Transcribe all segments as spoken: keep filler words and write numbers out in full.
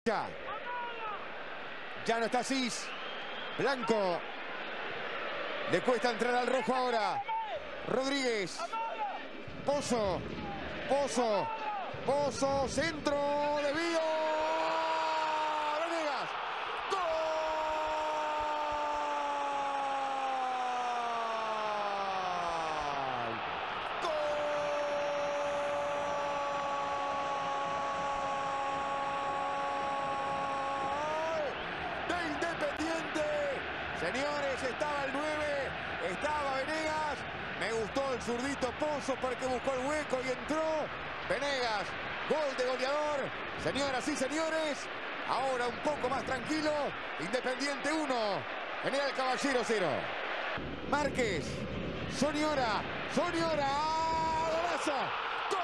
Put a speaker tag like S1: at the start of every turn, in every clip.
S1: Ya. Ya no está Cis. Blanco. Le cuesta entrar al rojo ahora. Rodríguez. Pozo. Pozo. Pozo. Centro. Desvío. Venegas. ¡Gol! ¡Gol! De Independiente. Señores, estaba el nueve. Estaba Venegas. Me gustó el zurdito Pozo porque buscó el hueco y entró. Venegas, gol de goleador. Señoras y señores, ahora un poco más tranquilo. Independiente uno, General Caballero cero. Márquez, Soniora, Soniora, golazo. ¡Gol!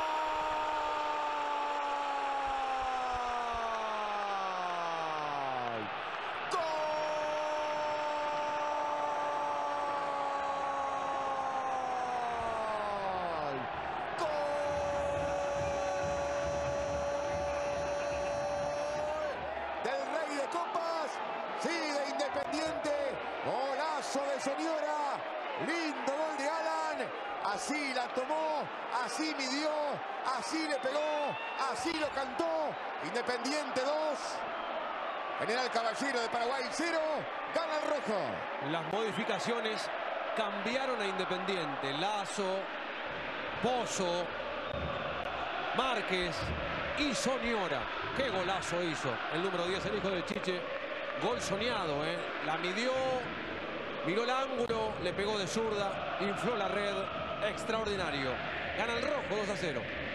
S1: Sigue Independiente, golazo de Soniora, lindo gol de Alan, así la tomó, así midió, así le pegó, así lo cantó. Independiente dos, General Caballero de Paraguay cero, gana el rojo.
S2: Las modificaciones cambiaron a Independiente. Lazo, Pozo, Márquez y Soniora. Qué golazo hizo el número diez, el hijo de Chiche. Gol soñado, ¿eh? La midió, miró el ángulo, le pegó de zurda, infló la red. Extraordinario. Gana el rojo dos a cero.